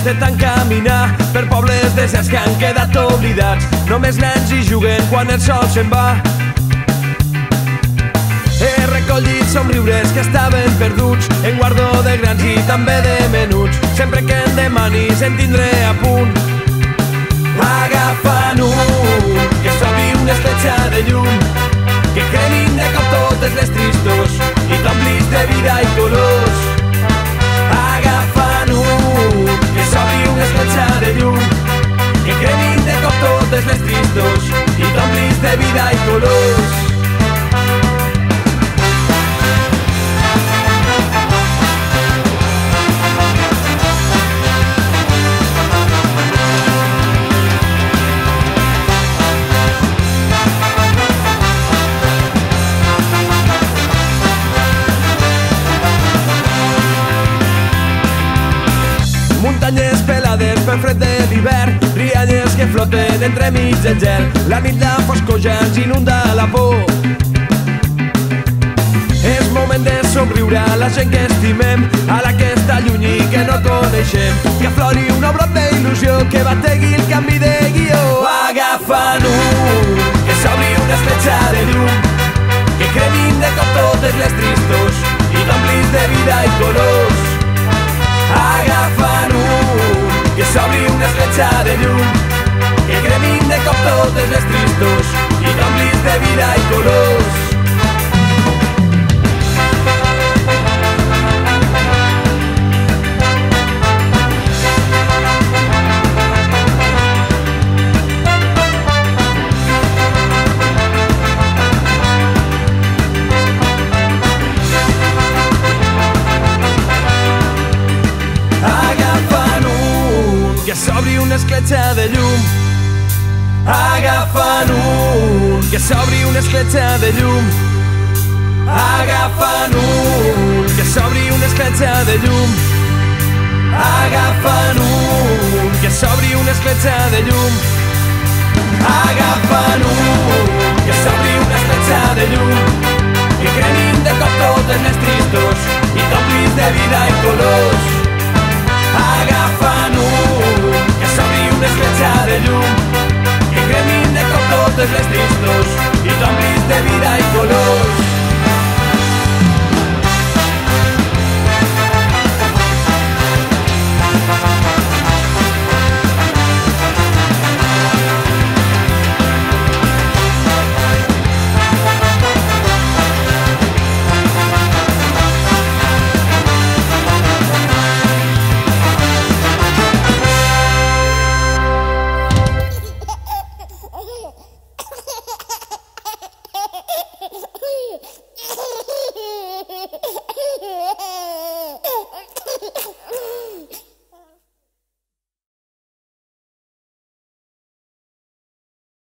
de tant caminar per pobles deserts que han quedat oblidats. Només nens hi juguen quan el sol se'n va. He recollit somriures que estaven perduts en guardó de grans i també de menuts. Sempre que em demanis en tindré a punt. Agafant un, que s'obri una escletxa de llum, que cremin de cop totes les tristos i t'omplis de vida i colors. Agafant un, que s'obri una escletxa de llum, que cremin de cop totes les tristos i t'omplis de vida i colors. Muntanyes pelades pel fred de l'hivern, rialles que floten entremig del gel. La nit la foscor ja ens inunda la por. És moment de somriure a la gent que estimem, a la que està lluny i que no coneixem. Que aflori un brot d'il·lusió, que bategui el canvi de guió. Agafant un, que s'obri una escletxa de llum, que cremin de cop totes les tristos i t'omplis de vida i colors. Agafant un, que s'obri una escletxa de llum, que cremin de cop totes les tristos i t'omplis de vida i colors. Que s'obri una escletxa de llum. Agafant un, que s'obri una escletxa de llum. Agafant un, que s'obri una escletxa de llum. Agafant un, que s'obri una escletxa de llum. Agafant un, que s'obri una escletxa de llum, que cremin de cop totes les tristos i t'omplis de vida i colors. Agafant un, que s'obri una escletxa de llum, que cremin de cop totes les tristos i t'omplis de vida